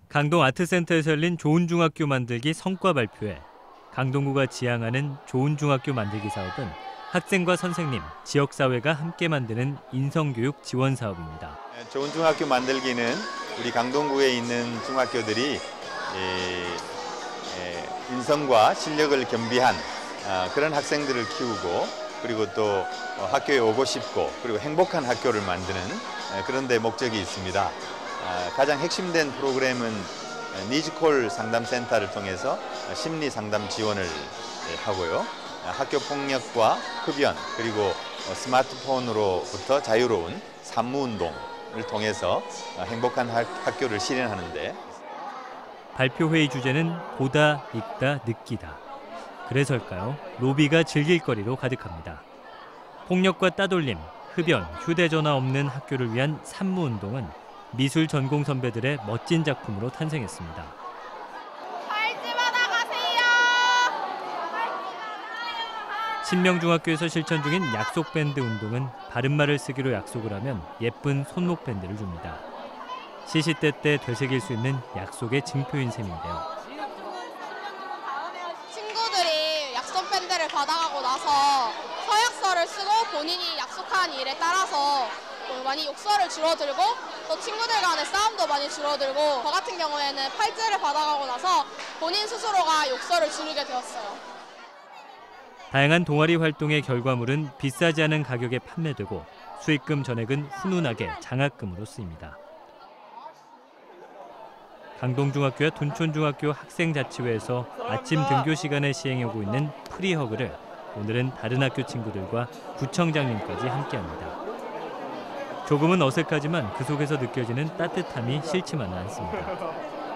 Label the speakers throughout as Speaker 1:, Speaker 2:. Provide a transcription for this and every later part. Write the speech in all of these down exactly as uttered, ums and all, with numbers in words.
Speaker 1: 강동 아트센터에서 열린 좋은 중학교 만들기 성과 발표회. 강동구가 지향하는 좋은 중학교 만들기 사업은 학생과 선생님, 지역사회가 함께 만드는 인성교육 지원 사업입니다.
Speaker 2: 좋은 중학교 만들기는 우리 강동구에 있는 중학교들이 인성과 실력을 겸비한 그런 학생들을 키우고, 그리고 또 학교에 오고 싶고 그리고 행복한 학교를 만드는 그런 데 목적이 있습니다. 가장 핵심된 프로그램은 니즈콜 상담센터를 통해서 심리 상담 지원을 하고요. 학교 폭력과 흡연, 그리고 스마트폰으로부터 자유로운 산무운동을 통해서 행복한 학교를 실현하는데,
Speaker 1: 발표회의 주제는 보다, 읽다, 느끼다. 그래서일까요? 로비가 즐길거리로 가득합니다. 폭력과 따돌림, 흡연, 휴대전화 없는 학교를 위한 산무운동은 미술 전공 선배들의 멋진 작품으로 탄생했습니다.
Speaker 3: 팔찌 받아가세요.
Speaker 1: 신명중학교에서 실천 중인 약속밴드 운동은 바른말을 쓰기로 약속을 하면 예쁜 손목밴드를 줍니다. 시시때때 되새길 수 있는 약속의 증표인 셈인데요.
Speaker 3: 친구들이 약속밴드를 받아가고 나서 서약서를 쓰고 본인이 약속한 일에 따라서 많이 욕설을 줄어들고 또 친구들 간의 싸움도 많이 줄어들고, 저 같은 경우에는 팔찌를 받아가고 나서 본인 스스로가 욕설을 줄이게 되었어요.
Speaker 1: 다양한 동아리 활동의 결과물은 비싸지 않은 가격에 판매되고 수익금 전액은 훈훈하게 장학금으로 쓰입니다. 강동중학교와 둔촌중학교 학생자치회에서 아침 등교 시간에 시행하고 있는 프리허그를 오늘은 다른 학교 친구들과 구청장님까지 함께합니다. 조금은 어색하지만 그 속에서 느껴지는 따뜻함이 싫지만은 않습니다.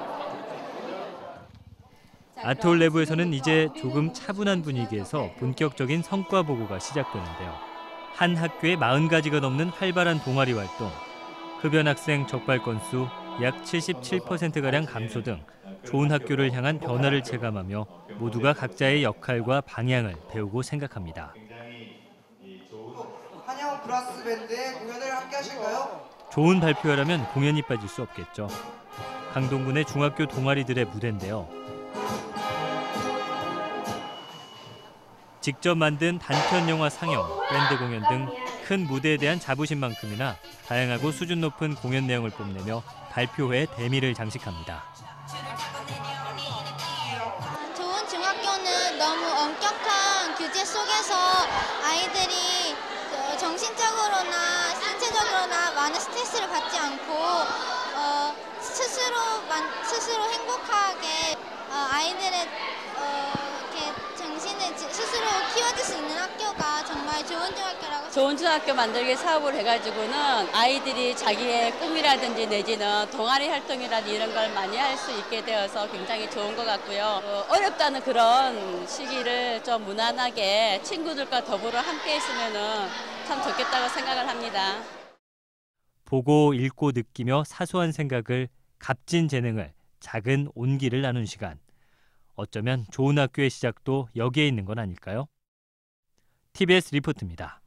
Speaker 1: 아트홀 내부에서는 이제 조금 차분한 분위기에서 본격적인 성과 보고가 시작되는데요. 한 학교에 사십 가지가 넘는 활발한 동아리 활동, 흡연 학생 적발 건수 약 칠십칠 퍼센트가량 감소 등 좋은 학교를 향한 변화를 체감하며 모두가 각자의 역할과 방향을 배우고 생각합니다.
Speaker 4: 한영 브라스밴드의 공연을 함께 하실까요?
Speaker 1: 좋은 발표회라면 공연이 빠질 수 없겠죠. 강동군의 중학교 동아리들의 무대인데요. 직접 만든 단편 영화 상영, 밴드 공연 등 큰 무대에 대한 자부심만큼이나 다양하고 수준 높은 공연 내용을 뽐내며 발표회의 대미를 장식합니다.
Speaker 5: 좋은 중학교는 너무 엄격한 규제 속에서 아이들이 정신적으로나 신체적으로나 많은 스트레스를 받지 않고 어, 스스로 스스로 행복하게 어, 아이들의 어, 이렇게 정신을 스스로 키워줄 수 있는 학교가 정말 좋은 중학교라고.
Speaker 6: 좋은 중학교 만들기 사업을 해가지고는 아이들이 자기의 꿈이라든지 내지는 동아리 활동이라든지 이런 걸 많이 할 수 있게 되어서 굉장히 좋은 것 같고요. 어, 어렵다는 그런 시기를 좀 무난하게 친구들과 더불어 함께 했으면은 참 좋겠다고 생각을 합니다.
Speaker 1: 보고 읽고 느끼며 사소한 생각을, 값진 재능을, 작은 온기를 나눈 시간. 어쩌면 좋은 학교의 시작도 여기에 있는 건 아닐까요? 티비에스 리포트입니다.